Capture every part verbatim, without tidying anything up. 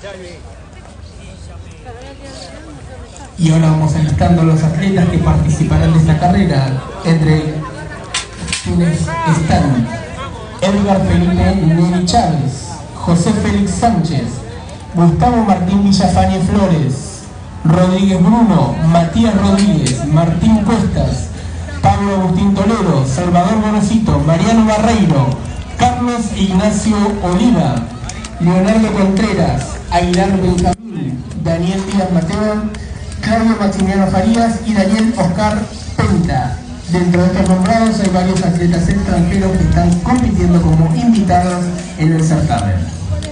Y ahora vamos alistando a los atletas que participarán de esta carrera. Entre quienes están Edgar Felipe Neri Chávez, José Félix Sánchez, Gustavo Martín Villafañe Flores, Rodríguez Bruno, Matías Rodríguez, Martín Cuestas, Pablo Agustín Toledo, Salvador Gorosito, Mariano Barreiro, Carlos Ignacio Oliva, Leonardo Contreras, Aguilar Benjamín, Daniel Díaz Mateo, Claudio Maximiliano Farías y Daniel Oscar Penta. Dentro de estos nombrados hay varios atletas extranjeros que están compitiendo como invitados en el certamen.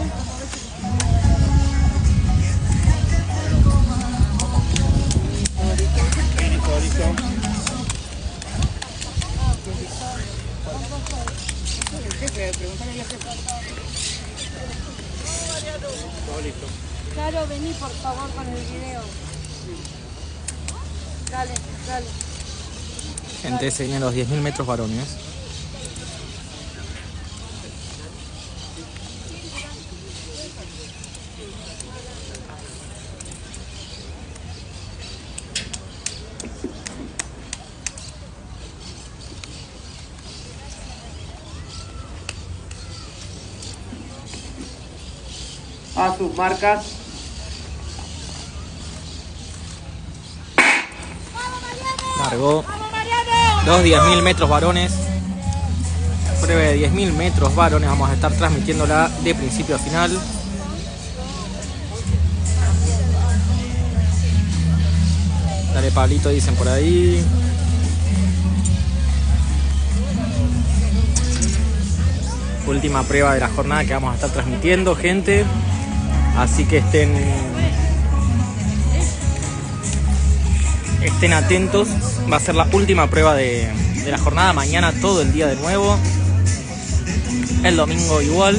Claro, vení por favor con el video. Dale, dale. Gente, se vienen los diez mil metros varones. A sus marcas. Largó los diez mil metros varones. Prueba de diez mil metros varones. Vamos a estar transmitiéndola de principio a final. Dale, Pablito, dicen por ahí. Última prueba de la jornada que vamos a estar transmitiendo, gente. Así que estén estén atentos. Va a ser la última prueba de, de la jornada. Mañana todo el día de nuevo. El domingo igual.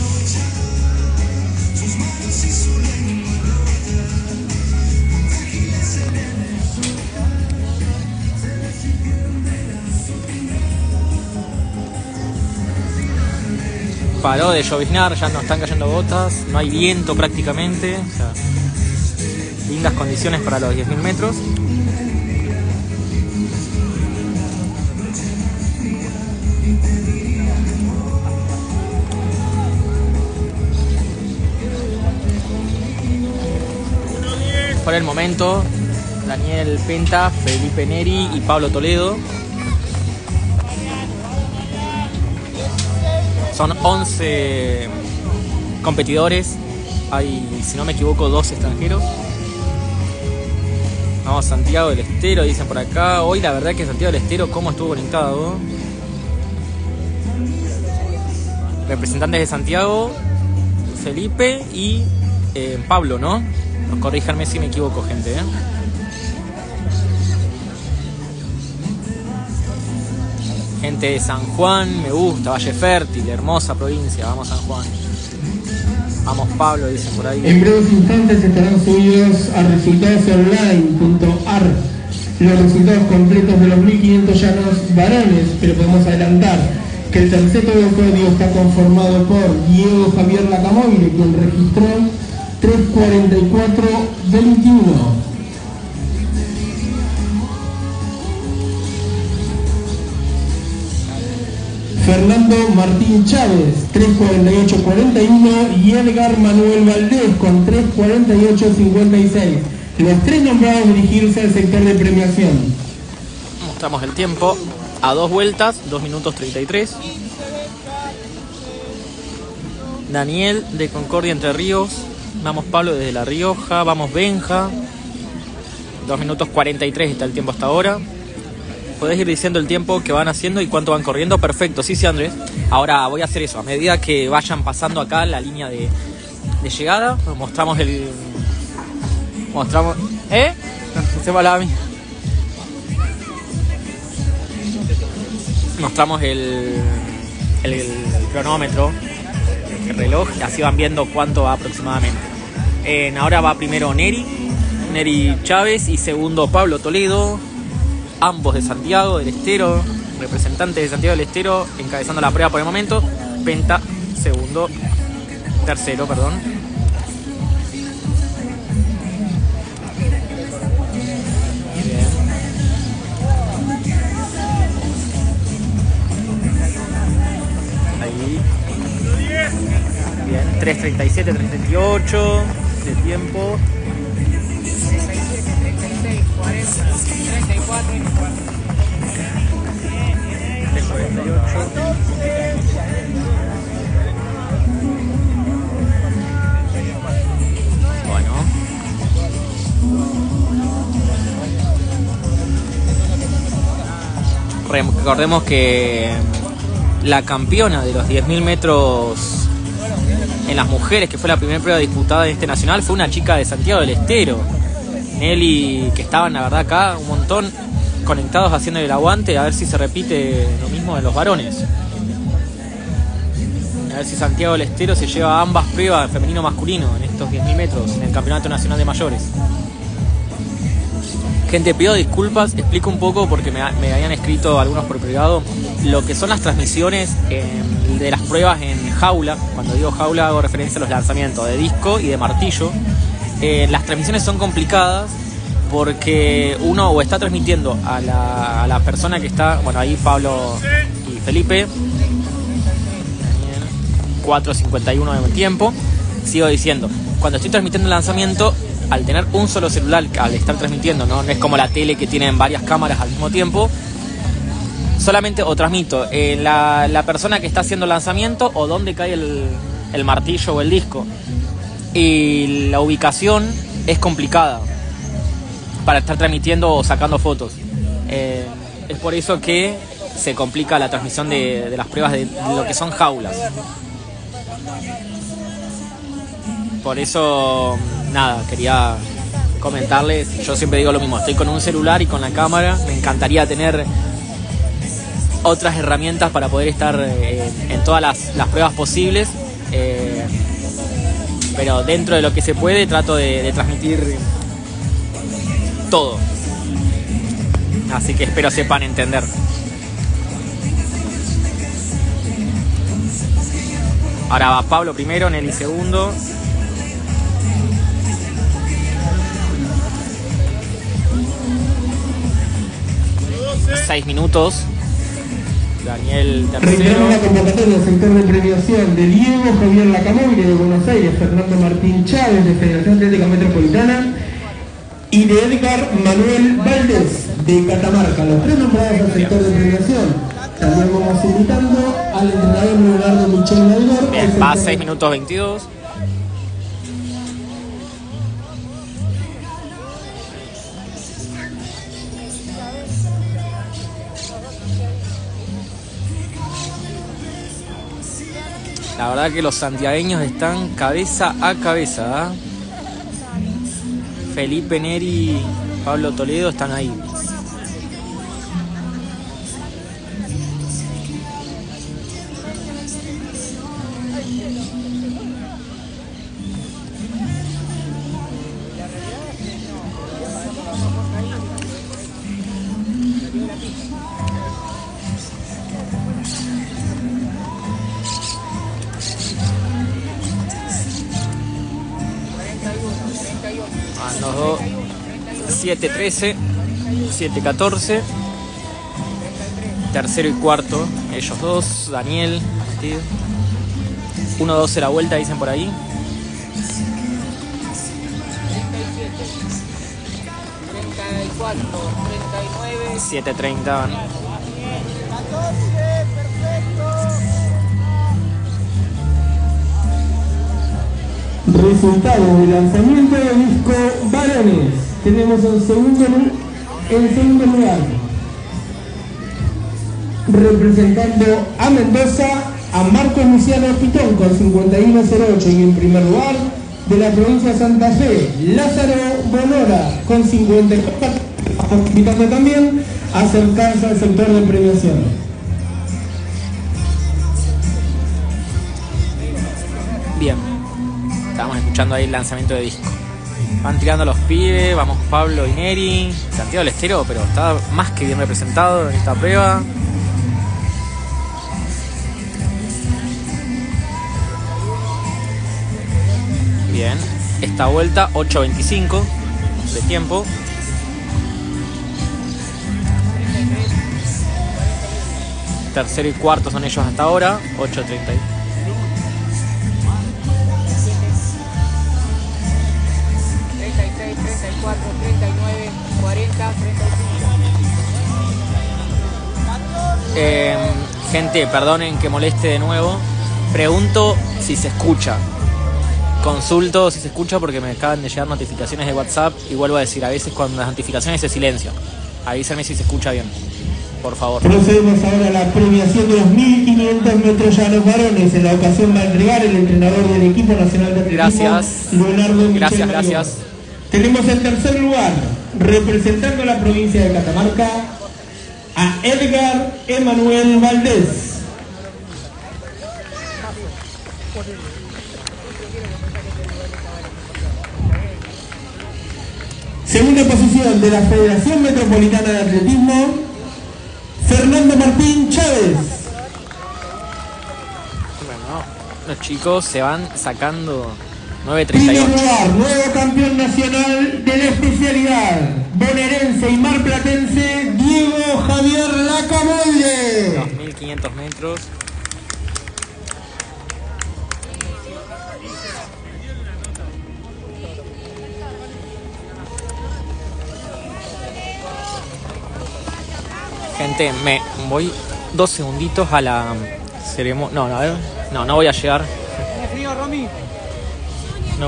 Paró de lloviznar, ya no están cayendo gotas, no hay viento prácticamente, o sea, lindas condiciones para los diez mil metros. Por el momento, Daniel Penta, Felipe Neri y Pablo Toledo. Son once competidores, hay, si no me equivoco, dos extranjeros. Vamos, Santiago del Estero, dicen por acá. Hoy la verdad que Santiago del Estero, ¿cómo estuvo conectado? Representantes de Santiago, Felipe y eh, Pablo, ¿no? Corríjanme si me equivoco, gente, ¿eh? Gente de San Juan, me gusta, Valle Fértil, hermosa provincia, vamos San Juan. Vamos Pablo, dicen por ahí. En breves instantes estarán subidos a resultadosonline punto a r los resultados completos de los mil quinientos llanos varones, pero podemos adelantar que el tercer podio está conformado por Diego Javier Lacamoire, quien registró tres cuarenta y cuatro veintiuno. Fernando Martín Chávez, tres cuarenta y ocho cuarenta y uno, y Edgar Manuel Valdés con tres cuarenta y ocho cincuenta y seis. Los tres nombrados dirigirse al sector de premiación. Mostramos el tiempo a dos vueltas, dos minutos treinta y tres. Daniel de Concordia, Entre Ríos. Vamos Pablo desde La Rioja. Vamos Benja. dos minutos cuarenta y tres está el tiempo hasta ahora. Podés ir diciendo el tiempo que van haciendo y cuánto van corriendo. Perfecto, sí, sí, Andrés. Ahora voy a hacer eso. A medida que vayan pasando acá la línea de, de llegada, mostramos el... Mostramos... ¿Eh? Se va la... Mostramos el, el, el cronómetro, el reloj, y así van viendo cuánto va aproximadamente. Eh, ahora va primero Neri, Neri Chávez, y segundo Pablo Toledo. Ambos de Santiago del Estero, representantes de Santiago del Estero, encabezando la prueba por el momento. Penta, segundo, tercero, perdón. tres treinta y siete, tres treinta y ocho de tiempo. tres cuarenta y ocho. Bueno. Recordemos que la campeona de los diez mil metros en las mujeres, que fue la primera prueba disputada en este nacional, fue una chica de Santiago del Estero, Nelly, que estaban la verdad acá un montón conectados haciendo el aguante, a ver si se repite lo mismo de los varones. A ver si Santiago del Estero se lleva ambas pruebas, femenino masculino, en estos diez mil metros, en el Campeonato Nacional de Mayores. Gente, pido disculpas, explico un poco porque me, me habían escrito algunos por privado lo que son las transmisiones eh, de las pruebas en jaula. Cuando digo jaula hago referencia a los lanzamientos de disco y de martillo. Eh, las transmisiones son complicadas porque uno o está transmitiendo a la, a la persona que está, bueno, ahí Pablo y Felipe, cuatro cincuenta y uno de tiempo. Sigo diciendo, cuando estoy transmitiendo el lanzamiento, al tener un solo celular, al estar transmitiendo, ¿no? No es como la tele que tienen varias cámaras al mismo tiempo, solamente o transmito eh, la, la persona que está haciendo el lanzamiento o dónde cae el, el martillo o el disco. Y la ubicación es complicada para estar transmitiendo o sacando fotos. Eh, es por eso que se complica la transmisión de, de las pruebas de, de lo que son jaulas. Por eso, nada, quería comentarles, yo siempre digo lo mismo, estoy con un celular y con la cámara, me encantaría tener otras herramientas para poder estar eh, en todas las, las pruebas posibles, eh, pero dentro de lo que se puede trato de, de transmitir todo, así que espero sepan entender. Ahora va Pablo primero, Nelly segundo. Seis minutos. Daniel tercero. Reiteramos la convocatoria del sector de premiación de Diego Javier Lacamoire de Buenos Aires, Fernando Martín Chávez de Federación Atlética Metropolitana y de Edgar Manuel Valdés de Catamarca, los tres nombrados al sector de premiación. También vamos invitando al entrenador Leonardo Michel Maidor. Bien, va seis minutos veintidós. La verdad que los santiagueños están cabeza a cabeza, ¿eh? Felipe Neri, Pablo Toledo están ahí. siete trece, siete catorce, tercero y cuarto, ellos dos, Daniel, uno doce la vuelta, dicen por ahí. siete treinta van. Resultado del lanzamiento de disco varones. Tenemos en segundo, en segundo lugar, representando a Mendoza, a Marcos Luciano Pitón con cincuenta y uno cero ocho, y en primer lugar, de la provincia de Santa Fe, Lázaro Bonora con cincuenta y cuatro, invitando también a acercarse al sector de premiación. Bien, estamos escuchando ahí el lanzamiento de disco. Van tirando los pibes, vamos Pablo y Neri, Santiago del Estero, pero está más que bien representado en esta prueba. Bien, esta vuelta ocho veinticinco de tiempo. Tercero y cuarto son ellos hasta ahora, ocho treinta. Eh, gente, perdonen que moleste de nuevo. Pregunto si se escucha. Consulto si se escucha porque me acaban de llegar notificaciones de WhatsApp y vuelvo a decir, a veces con las notificaciones se silencio. Avísenme si se escucha bien, por favor. Procedemos ahora a la premiación de los mil quinientos metros llanos varones. En la ocasión va a entregar el entrenador del equipo nacional de atletismo, Gracias. Leonardo Michel Gracias, Mayor. gracias. Tenemos en tercer lugar, representando a la provincia de Catamarca, a Edgar Emanuel Valdés. Segunda posición de la Federación Metropolitana de Atletismo, Fernando Martín Chávez. Bueno, los chicos se van sacando nueve treinta y Primer ocho. lugar, nuevo campeón nacional de la especialidad, bonaerense y marplatense, Diego Javier Lacamolde. dos mil quinientos metros. Gente, me voy dos segunditos a la ceremonia. No, no, a ver. No, no voy a llegar. ¿Tiene frío, Romy? No.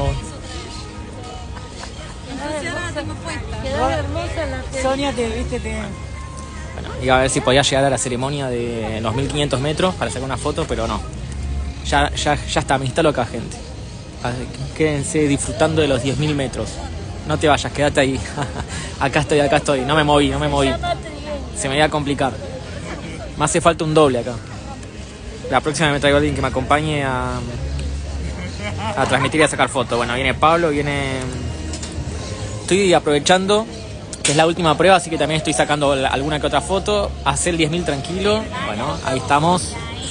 Quedó hermosa la tele. Sonia, te viste, te... Bueno, iba a ver si podía llegar a la ceremonia de los mil quinientos metros para sacar una foto, pero no. Ya, ya, ya está, me instalo acá, gente. Así que quédense disfrutando de los diez mil metros. No te vayas, quédate ahí. Acá estoy, acá estoy. No me moví, no me moví. Se me iba a complicar. Me hace falta un doble acá. La próxima me traigo a alguien que me acompañe a, a transmitir y a sacar fotos. Bueno, viene Pablo, viene... Estoy aprovechando que es la última prueba, así que también estoy sacando alguna que otra foto. Hacer el diez mil tranquilo. Bueno, ahí estamos.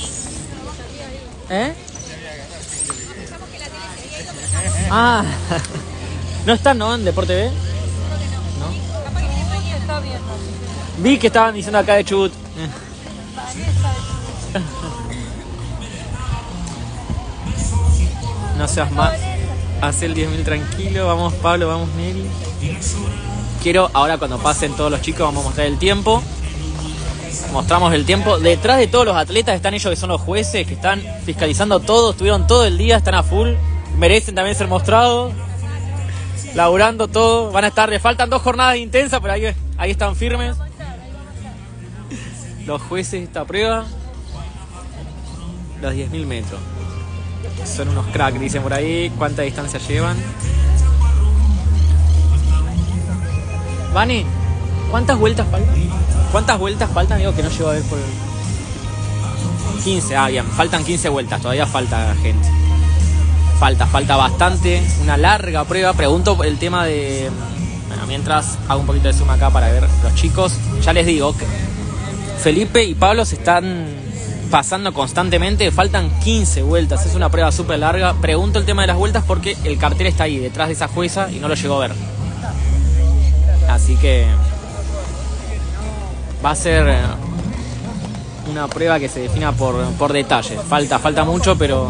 ¿Eh? Ah, ¿no están, no, en Deporte B? Está bien, ¿no? Vi que estaban diciendo acá de Chubut. No seas más. Hace el diez mil tranquilo. Vamos Pablo, vamos Neri. Quiero, ahora cuando pasen todos los chicos, vamos a mostrar el tiempo. Mostramos el tiempo. Detrás de todos los atletas están ellos que son los jueces, que están fiscalizando todo. Estuvieron todo el día, están a full. Merecen también ser mostrados. Laburando todo. Van a estar, le faltan dos jornadas intensas, pero ahí, ahí están firmes. Los jueces de esta prueba. Los diez mil metros. Son unos cracks, dicen por ahí. ¿Cuánta distancia llevan? Vani, ¿cuántas vueltas faltan? ¿Cuántas vueltas faltan? Digo que no llego a ver por el... quince, ah bien, faltan quince vueltas, todavía falta gente. Falta, falta bastante, una larga prueba. Pregunto el tema de... Bueno, mientras hago un poquito de zoom acá para ver los chicos. Ya les digo que Felipe y Pablo se están pasando constantemente. Faltan quince vueltas, es una prueba súper larga. Pregunto el tema de las vueltas porque el cartel está ahí, detrás de esa jueza, y no lo llegó a ver. Así que va a ser una prueba que se defina por, por detalle. Falta, falta mucho, pero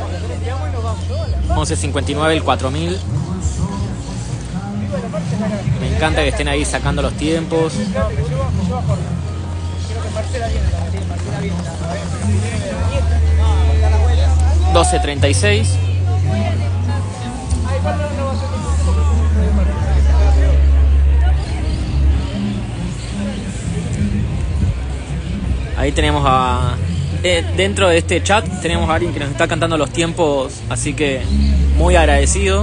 once cincuenta y nueve el cuatro mil. Me encanta que estén ahí sacando los tiempos. doce treinta y seis. Ahí tenemos a... Eh, dentro de este chat tenemos a alguien que nos está cantando los tiempos, así que muy agradecido.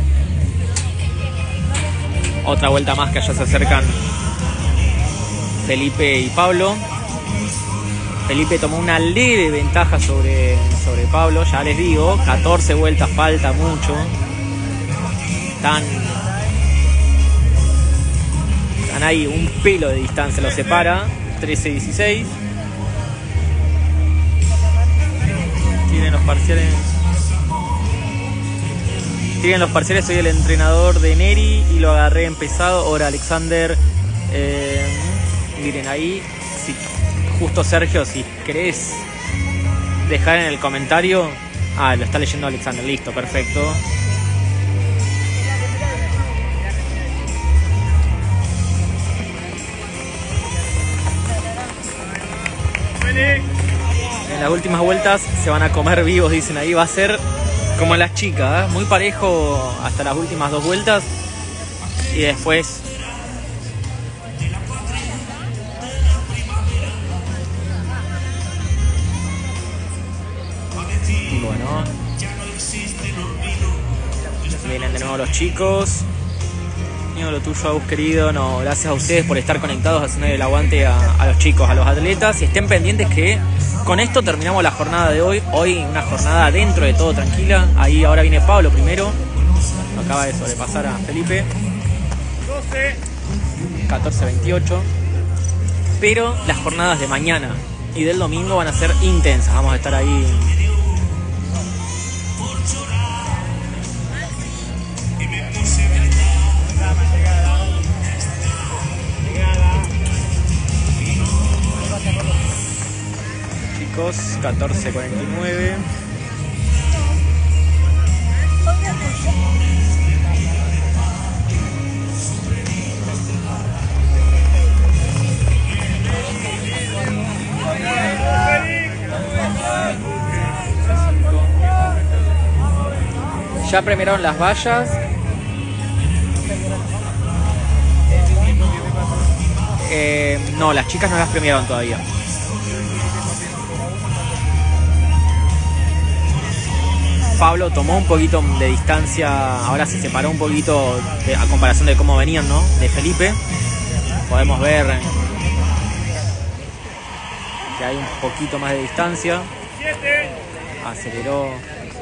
Otra vuelta más que allá se acercan Felipe y Pablo. Felipe tomó una leve ventaja sobre, sobre Pablo, ya les digo, catorce vueltas, falta mucho. Están, están ahí, un pelo de distancia los separa, trece dieciséis. Tienen los parciales. Tienen los parciales, soy el entrenador de Neri y lo agarré empezado. Ahora Alexander, eh, miren ahí, si, justo Sergio, si querés dejar en el comentario. Ah, lo está leyendo Alexander, listo, perfecto. últimas vueltas se van a comer vivos, dicen ahí. Va a ser como en las chicas, ¿eh? Muy parejo hasta las últimas dos vueltas. Y después... Bueno. Vienen de nuevo los chicos. Mío, lo tuyo, Agus, querido. No, gracias a ustedes por estar conectados, haciendo el aguante a, a los chicos, a los atletas. Y estén pendientes que con esto terminamos la jornada de hoy. Hoy una jornada dentro de todo tranquila. Ahí ahora viene Pablo primero. Acaba de sobrepasar a Felipe. catorce veintiocho. Pero las jornadas de mañana y del domingo van a ser intensas. Vamos a estar ahí. Chicos, catorce cuarenta y nueve. Ya premiaron las vallas. Eh, no, las chicas no las premiaron todavía. Pablo tomó un poquito de distancia, ahora se separó un poquito de, a comparación de cómo venían, ¿no? De Felipe. Podemos ver que hay un poquito más de distancia. Aceleró.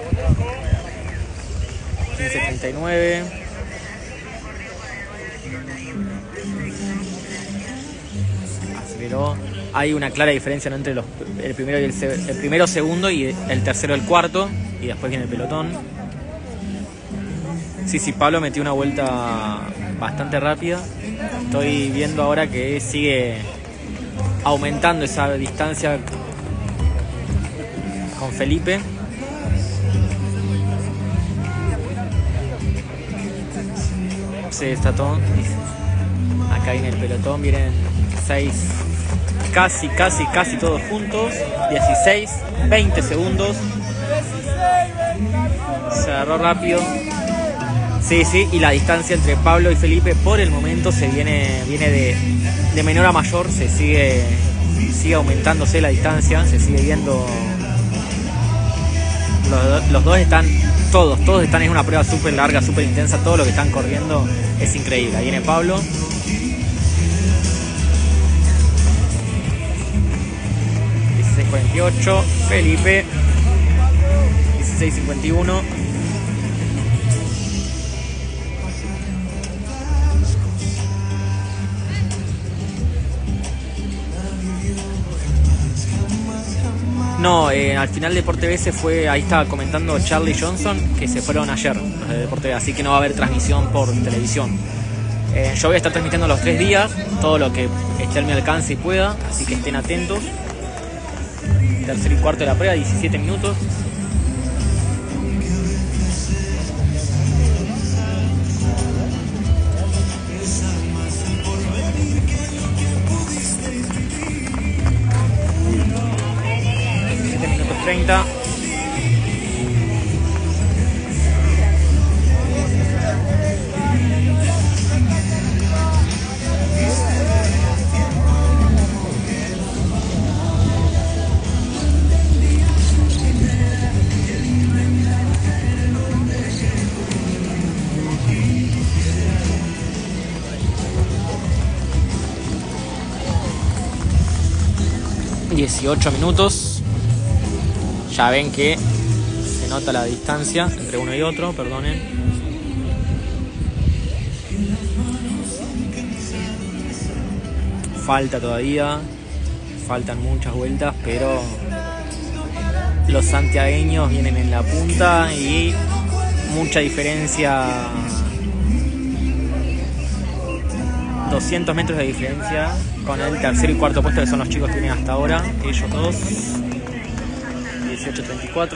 quince treinta y nueve. Aceleró. Hay una clara diferencia, ¿no?, entre los, el primero y el, el primero, segundo y el tercero, el cuarto. Y después viene el pelotón. Sí, sí, Pablo metió una vuelta bastante rápida. Estoy viendo ahora que sigue aumentando esa distancia con Felipe. Se desató. Acá viene el pelotón, vienen seis, casi, casi, casi todos juntos. dieciséis, veinte segundos. Se agarró rápido. Sí, sí, y la distancia entre Pablo y Felipe por el momento se viene, viene de, de menor a mayor. Se sigue, sigue aumentándose la distancia, se sigue viendo. Los, los dos están, todos, todos están en una prueba súper larga, súper intensa. Todo lo que están corriendo es increíble. Ahí viene Pablo. dieciséis cuarenta y ocho, Felipe. dieciséis cincuenta y uno. No, eh, al final Deporte B se fue, ahí estaba comentando Charlie Johnson, que se fueron ayer los de Deporte B, así que no va a haber transmisión por televisión. Eh, yo voy a estar transmitiendo los tres días, todo lo que esté a mi alcance y pueda, así que estén atentos. Tercer y cuarto de la prueba, diecisiete minutos. treinta. dieciocho minutos. Ya ven que se nota la distancia entre uno y otro, perdonen. Falta todavía, faltan muchas vueltas, pero los santiagueños vienen en la punta y mucha diferencia. doscientos metros de diferencia con el tercer y cuarto puesto, que son los chicos que vienen hasta ahora, ellos dos. dieciocho treinta y cuatro.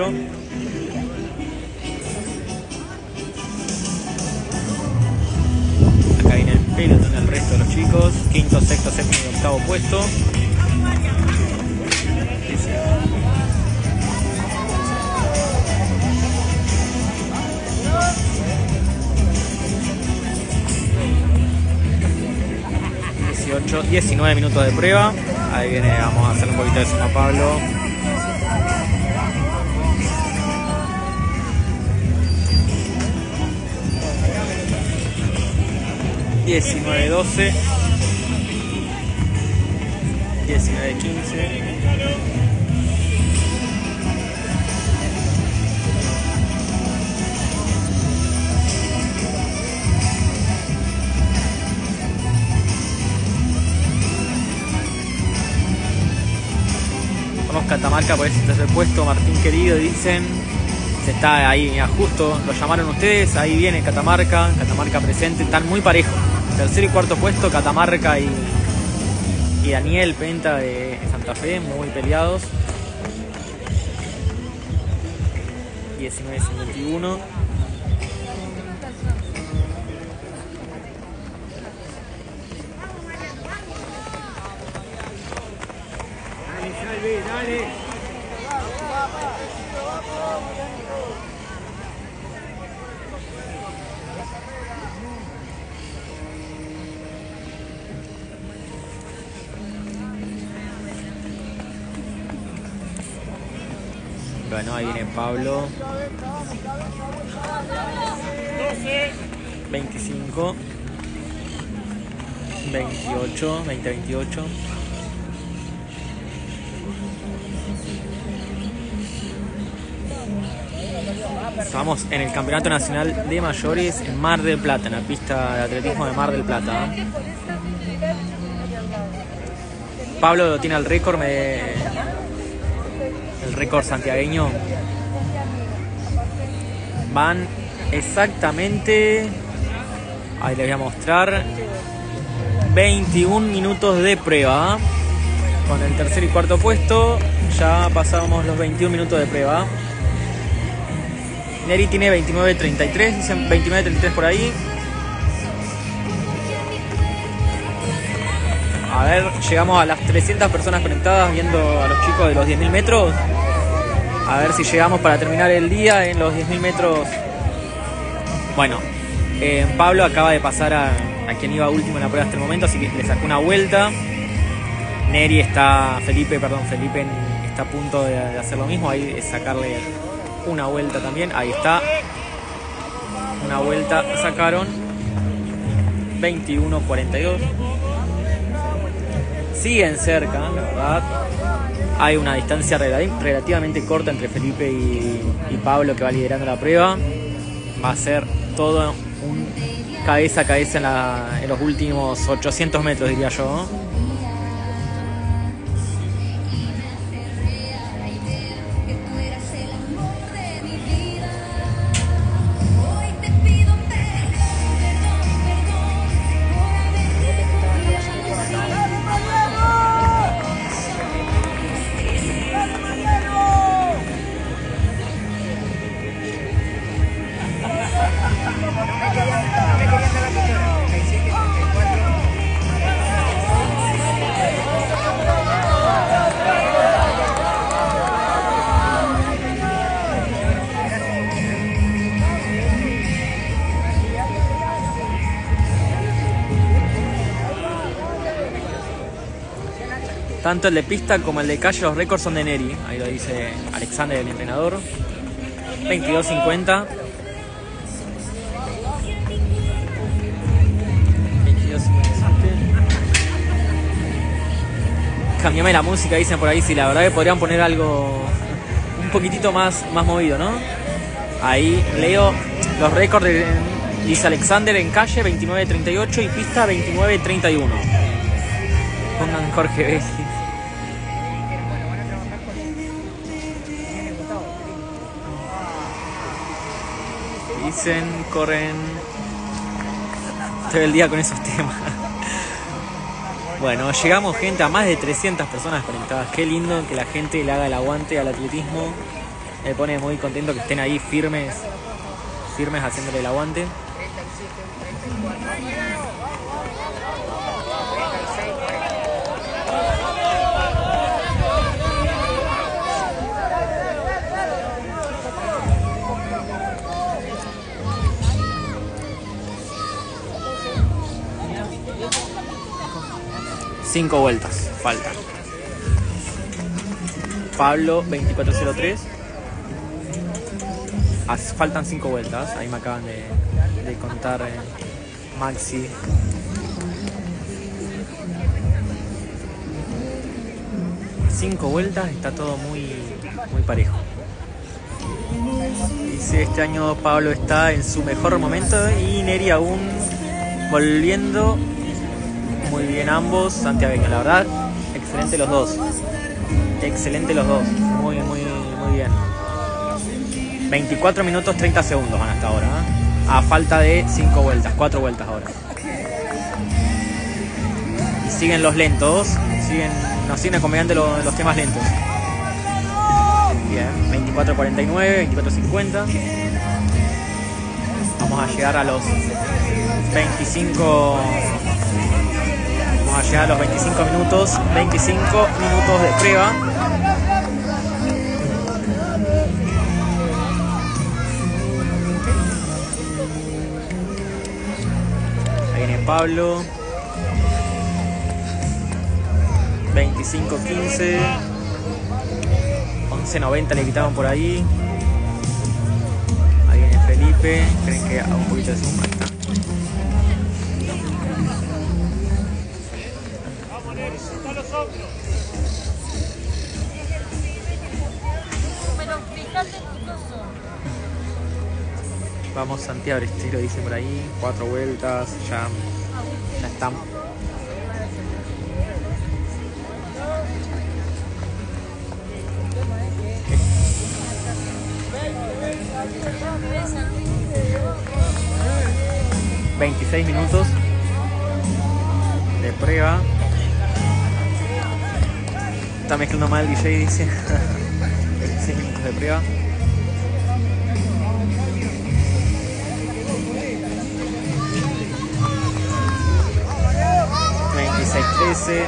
Acá viene el pelotón del resto de los chicos. Quinto, sexto, séptimo y octavo puesto. ocho, diecinueve minutos de prueba. Ahí viene, vamos a hacer un poquito de zoom a Pablo. diecinueve doce, diecinueve quince. Vamos Catamarca por ese tercer puesto. Martín querido, dicen. Se está ahí, mira, justo lo llamaron ustedes. Ahí viene Catamarca, Catamarca presente. Están muy parejos. Tercer y cuarto puesto, Catamarca y, y Daniel Penta de Santa Fe, muy peleados. diecinueve cincuenta y uno. Bueno, ahí viene Pablo. veinticinco. veintiocho. veinte veintiocho. Estamos en el Campeonato Nacional de Mayores en Mar del Plata, en la pista de atletismo de Mar del Plata. Pablo tiene el récord, me... el récord santiagueño. Van exactamente, ahí les voy a mostrar, veintiún minutos de prueba. Con el tercer y cuarto puesto ya pasamos los veintiún minutos de prueba. Neri tiene veintinueve treinta y tres, dicen veintinueve treinta y tres por ahí. A ver, llegamos a las trescientas personas conectadas viendo a los chicos de los diez mil metros. A ver si llegamos para terminar el día en los diez mil metros. Bueno, eh, Pablo acaba de pasar a, a quien iba último en la prueba hasta el momento, así que le sacó una vuelta. Neri está, Felipe, perdón, Felipe está a punto de, de hacer lo mismo, ahí es sacarle una vuelta también, ahí está. Una vuelta sacaron, veintiuno cuarenta y dos. Siguen cerca, la verdad. Hay una distancia relativamente corta entre Felipe y, y Pablo, que va liderando la prueba. Va a ser todo un cabeza a cabeza en, la, en los últimos ochocientos metros, diría yo. Tanto el de pista como el de calle, los récords son de Neri. Ahí lo dice Alexander, el entrenador. veintidós cincuenta. veintidós cincuenta. Cambiame la música, dicen por ahí. Sí, la verdad que podrían poner algo un poquitito más, más movido, ¿no? Ahí leo los récords de, dice Alexander en calle veintinueve treinta y ocho y pista veintinueve treinta y uno. Pongan Jorge Vélez. Dicen, corren todo el día con esos temas. Bueno, llegamos, gente, a más de trescientas personas conectadas. Qué lindo que la gente le haga el aguante al atletismo. Me pone muy contento que estén ahí firmes, firmes haciéndole el aguante. cinco vueltas, faltan. Pablo, veinticuatro cero tres. As, faltan cinco vueltas, ahí me acaban de, de contar eh, Maxi. Cinco vueltas, está todo muy, muy parejo. Dice, este año Pablo está en su mejor momento y Neri aún volviendo. Muy bien ambos, Santiago, la verdad, excelente los dos. Excelente los dos, muy, muy, muy bien. veinticuatro minutos treinta segundos van hasta ahora, ¿eh? A falta de cinco vueltas, cuatro vueltas ahora. Y siguen los lentos, siguen, nos siguen acompañando los, los temas lentos. Bien, veinticuatro cuarenta y nueve, veinticuatro cincuenta. Vamos a llegar a los veinticinco. Vamos a llegar a los veinticinco minutos. veinticinco minutos de prueba. Ahí viene Pablo. veinticinco quince. once noventa le quitaban por ahí. Ahí viene Felipe. Creen que haga un poquito de zoom. Ahí está. Vamos Santiago Estilo, dice por ahí. Cuatro vueltas. Ya, ya estamos. veintiséis minutos de prueba. Está mezclando mal el D J, dice. veintiséis minutos de prueba. veintiséis trece.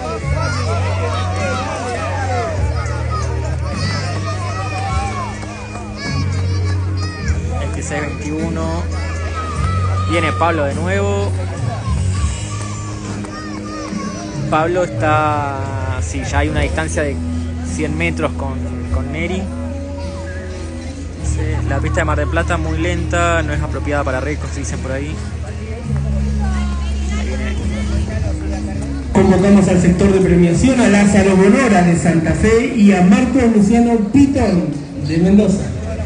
veintiséis veintiuno. Viene Pablo de nuevo. Pablo está... Sí, ya hay una distancia de cien metros con, con Neri. Sí, la pista de Mar del Plata muy lenta, no es apropiada para récords, dicen por ahí. Ahí viene. Convocamos al sector de premiación a Lázaro Bonora de Santa Fe y a Marcos Luciano Pitón de Mendoza.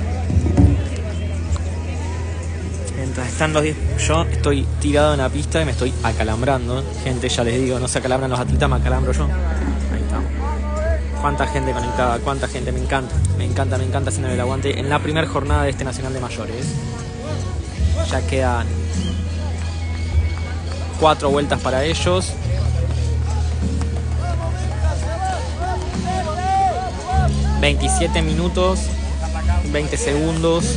Están los diez. Yo estoy tirado en la pista y me estoy acalambrando. Gente, ya les digo, no se acalambran los atletas, me acalambro yo. Ahí está. Cuánta gente conectada, cuánta gente, me encanta. Me encanta, me encanta haciendo el aguante en la primera jornada de este Nacional de Mayores. Ya quedan cuatro vueltas para ellos. veintisiete minutos, veinte segundos.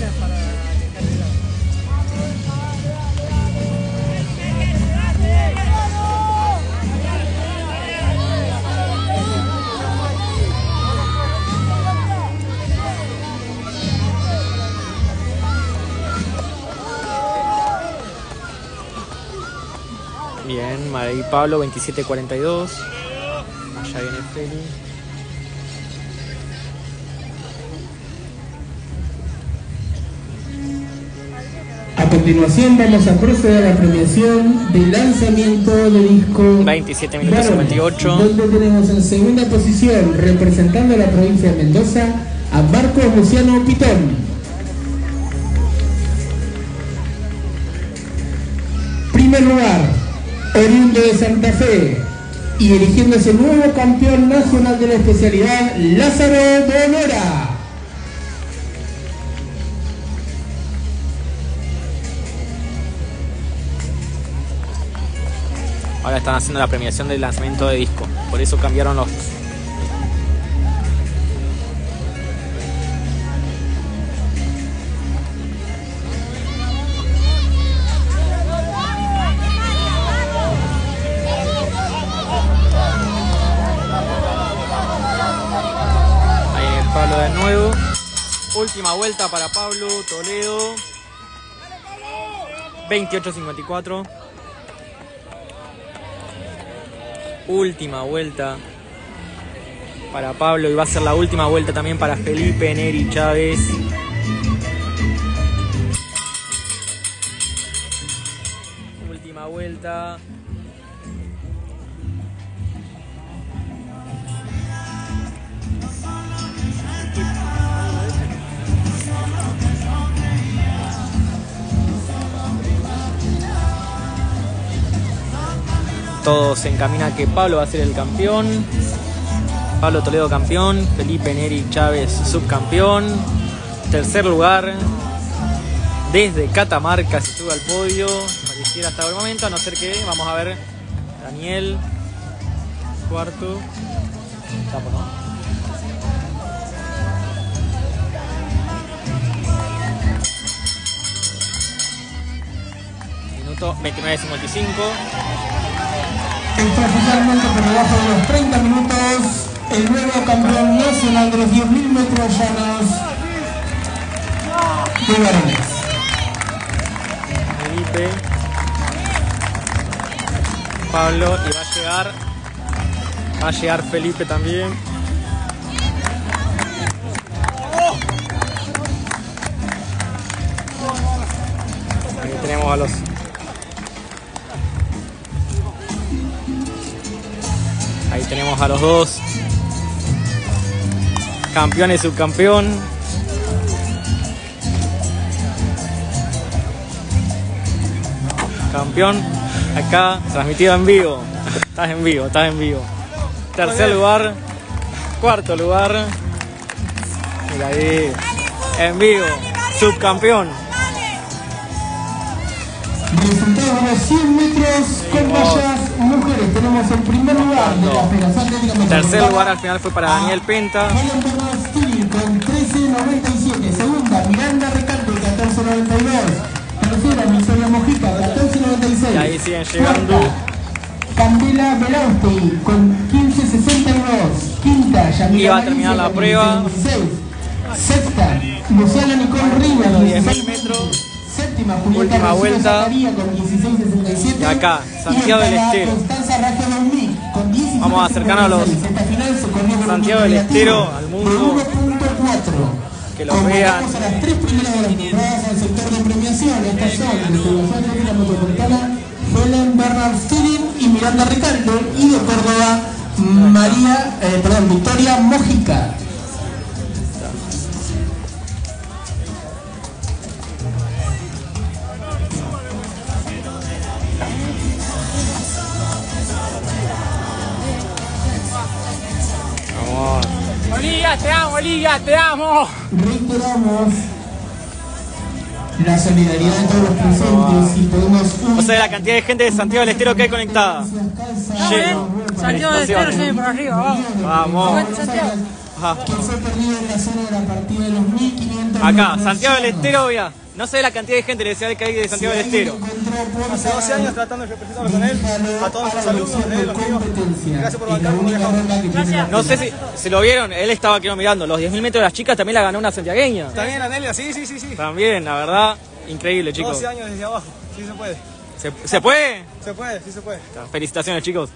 Bien, María y Pablo, veintisiete cuarenta y dos. Allá viene Feli. A continuación vamos a proceder a la premiación de lanzamiento de disco veintisiete minutos cincuenta y ocho. Donde tenemos en segunda posición, representando a la provincia de Mendoza, a Marcos Luciano Pitón. Primer lugar, oriundo de Santa Fe y eligiéndose nuevo campeón nacional de la especialidad, Lázaro Bonora. Ahora están haciendo la premiación del lanzamiento de disco, por eso cambiaron los... De nuevo, última vuelta para Pablo Toledo, veintiocho cincuenta y cuatro. Última vuelta para Pablo y va a ser la última vuelta también para Felipe Neri Chávez. Última vuelta. Todo se encamina a que Pablo va a ser el campeón. Pablo Toledo campeón. Felipe Neri Chávez subcampeón. Tercer lugar. Desde Catamarca se sube al podio. Pareciera hasta el momento, a no ser que vamos a ver Daniel. Cuarto. Tapo, ¿no? Minuto veintinueve cincuenta y cinco. Extraoficialmente por debajo de los treinta minutos, el nuevo campeón nacional de los diez mil metros llanos de varones. Felipe, Pablo, y va a llegar, va a llegar Felipe también. Ahí tenemos a los Ahí tenemos a los dos campeón y subcampeón. Campeón acá, transmitido en vivo. Estás en vivo, estás en vivo. Tercer lugar, cuarto lugar. Mira ahí, en vivo, subcampeón. Resultados de los cien metros con vallas mujeres. Tenemos el primer lugar de la Federación Atlética Metropolitana. Tercer lugar al final fue para Daniel Penta. Con trece noventa y siete. Segunda, Miranda Recalde, catorce noventa y dos. Tercera, Victoria Mojica, catorce noventa y seis. Y ahí siguen llegando. Cuarta, Candela Belausti con quince sesenta y dos. Quinta, Yamila Y va a terminar la prueba. Sexta, Luciana Nicole Rivas, Los diez mil metros. Séptima, Última vuelta. Y acá, Santiago del Estero. Vamos a acercarnos a los Santiago del Estero, al mundo. Que los vean. Las tres primeras de las temporadas al sector de premiación. Estas son de Federación Atlética Metropolitana, Helen Bernard Stilling y Miranda Recalde. Y de Córdoba, María, eh, perdón, Victoria Mojica. Olivia, te amo, Olivia, te amo. Reiteramos la solidaridad de todos los presentes y podemos... O sea, la cantidad de gente de Santiago del Estero que hay conectada. Lleno. Santiago del Estero se ve por arriba, vamos. Vamos. Ajá. Que fue perdido en la zona de la partida de los mil quinientos. Acá, Santiago del Estero, vea. No sé la cantidad de gente le decía que hay de Santiago del Estero. Hace doce años tratando de representarlo con él, a todos los alumnos de él, los míos. Gracias por bancarme. No sé si, si lo vieron, él estaba aquí mirando. Los diez mil metros de las chicas también la ganó una santiagueña. También Anelia, sí, sí, sí, sí. También, la verdad, increíble, chicos. doce años desde abajo, sí se puede. ¿Se, ¿se puede? Se puede, sí se puede. Felicitaciones, chicos.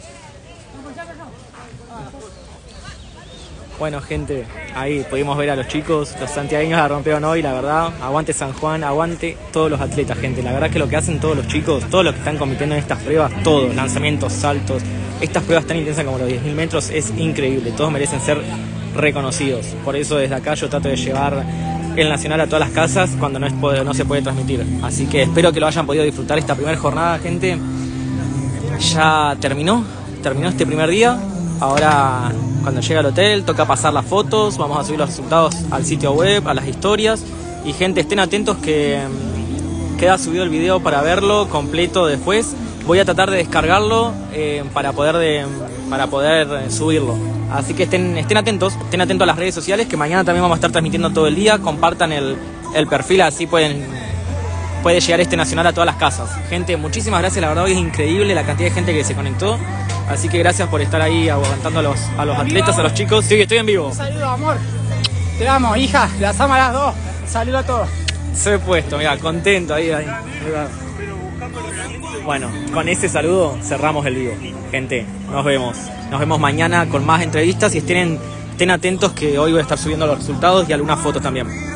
Bueno, gente, ahí pudimos ver a los chicos, los santiagueños la rompieron hoy, la verdad. Aguante San Juan, aguante todos los atletas, gente. La verdad que lo que hacen todos los chicos, todos los que están compitiendo en estas pruebas, todos, lanzamientos, saltos, estas pruebas tan intensas como los diez mil metros, es increíble. Todos merecen ser reconocidos. Por eso desde acá yo trato de llevar el nacional a todas las casas cuando no, es, no se puede transmitir. Así que espero que lo hayan podido disfrutar esta primera jornada, gente. Ya terminó, terminó este primer día. Ahora, cuando llegue al hotel, toca pasar las fotos, vamos a subir los resultados al sitio web, a las historias. Y gente, estén atentos que queda subido el video para verlo completo después. Voy a tratar de descargarlo eh, para poder de, para poder subirlo. Así que estén, estén atentos, estén atentos a las redes sociales, que mañana también vamos a estar transmitiendo todo el día. Compartan el, el perfil, así pueden, puede llegar este nacional a todas las casas. Gente, muchísimas gracias, la verdad hoy es increíble la cantidad de gente que se conectó. Así que gracias por estar ahí aguantando a los, a los atletas, a los chicos. Sí, estoy en vivo. Un saludo, amor. Te amo, hija. Las amo a las dos. Saludo a todos. Se he puesto, mira, contento ahí. ahí. Bueno, con ese saludo cerramos el vivo. Gente, nos vemos. Nos vemos mañana con más entrevistas y estén, estén atentos que hoy voy a estar subiendo los resultados y algunas fotos también.